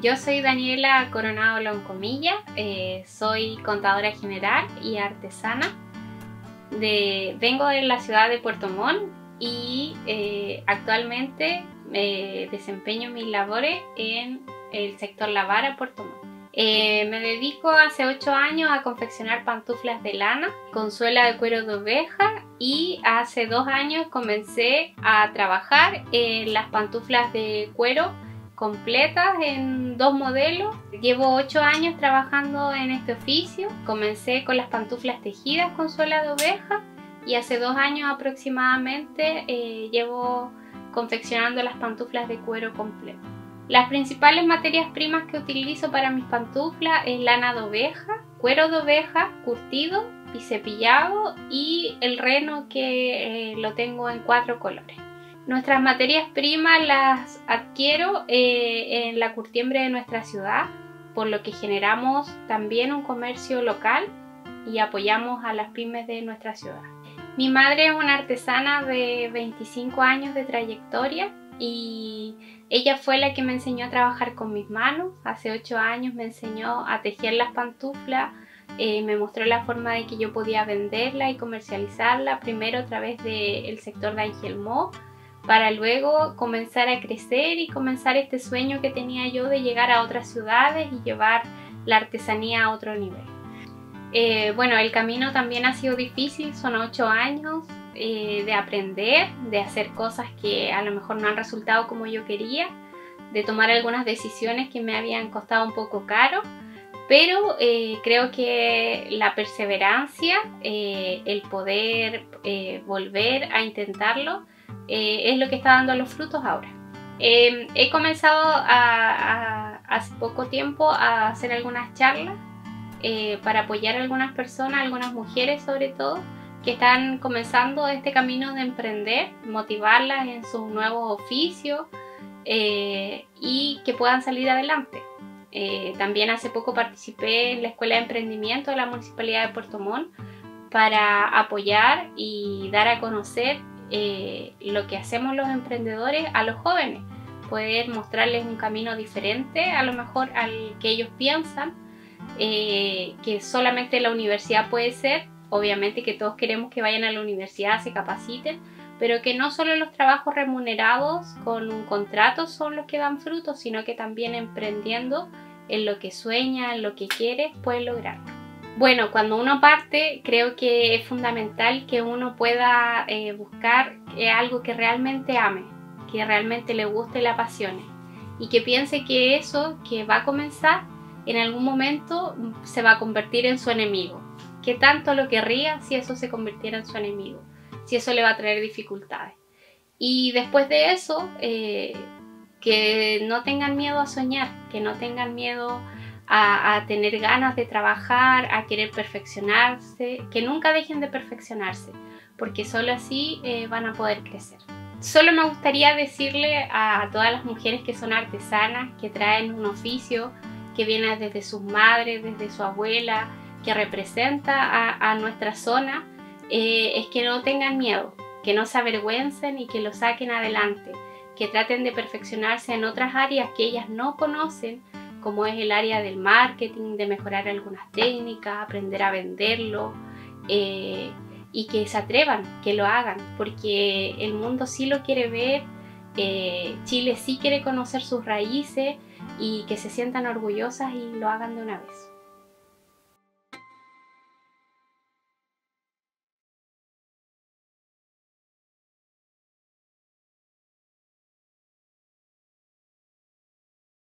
Yo soy Daniela Coronado Loncomilla, soy contadora general y artesana. Vengo de la ciudad de Puerto Montt y actualmente desempeño mis labores en el sector La Vara, Puerto Montt. Me dedico hace 8 años a confeccionar pantuflas de lana con suela de cuero de oveja y hace 2 años comencé a trabajar en las pantuflas de cuero completas en 2 modelos. Llevo 8 años trabajando en este oficio. Comencé con las pantuflas tejidas con suela de oveja y hace 2 años aproximadamente llevo confeccionando las pantuflas de cuero completo. Las principales materias primas que utilizo para mis pantuflas es lana de oveja, cuero de oveja, curtido y cepillado, y el reno que lo tengo en 4 colores. Nuestras materias primas las adquiero en la curtiembre de nuestra ciudad, por lo que generamos también un comercio local y apoyamos a las pymes de nuestra ciudad. Mi madre es una artesana de 25 años de trayectoria y ella fue la que me enseñó a trabajar con mis manos. Hace 8 años me enseñó a tejer las pantuflas, me mostró la forma de que yo podía venderla y comercializarla, primero a través del sector de Angelmó, para luego comenzar a crecer y comenzar este sueño que tenía yo de llegar a otras ciudades y llevar la artesanía a otro nivel. Bueno, el camino también ha sido difícil, son 8 años de aprender, de hacer cosas que a lo mejor no han resultado como yo quería, de tomar algunas decisiones que me habían costado un poco caro, pero creo que la perseverancia, el poder volver a intentarlo, es lo que está dando los frutos ahora. He comenzado hace poco tiempo a hacer algunas charlas para apoyar a algunas personas, algunas mujeres sobre todo, que están comenzando este camino de emprender, motivarlas en sus nuevos oficios y que puedan salir adelante. También hace poco participé en la Escuela de Emprendimiento de la Municipalidad de Puerto Montt para apoyar y dar a conocer lo que hacemos los emprendedores a los jóvenes, poder mostrarles un camino diferente a lo mejor al que ellos piensan que solamente la universidad puede ser. Obviamente que todos queremos que vayan a la universidad, se capaciten, pero que no solo los trabajos remunerados con un contrato son los que dan frutos, sino que también emprendiendo en lo que sueña, en lo que quiere, puede lograrlo. Bueno, cuando uno parte, creo que es fundamental que uno pueda buscar algo que realmente ame, que realmente le guste y le apasione, y que piense que eso que va a comenzar en algún momento se va a convertir en su enemigo. ¿Qué tanto lo querría si eso se convirtiera en su enemigo? Si eso le va a traer dificultades. Y después de eso, que no tengan miedo a soñar, que no tengan miedo a tener ganas de trabajar, a querer perfeccionarse, que nunca dejen de perfeccionarse, porque solo así van a poder crecer. Solo me gustaría decirle a todas las mujeres que son artesanas, que traen un oficio que viene desde sus madres, desde su abuela, que representa a nuestra zona, es que no tengan miedo, que no se avergüencen y que lo saquen adelante, que traten de perfeccionarse en otras áreas que ellas no conocen, como es el área del marketing, de mejorar algunas técnicas, aprender a venderlo, y que se atrevan, que lo hagan, porque el mundo sí lo quiere ver, Chile sí quiere conocer sus raíces y que se sientan orgullosas y lo hagan de una vez.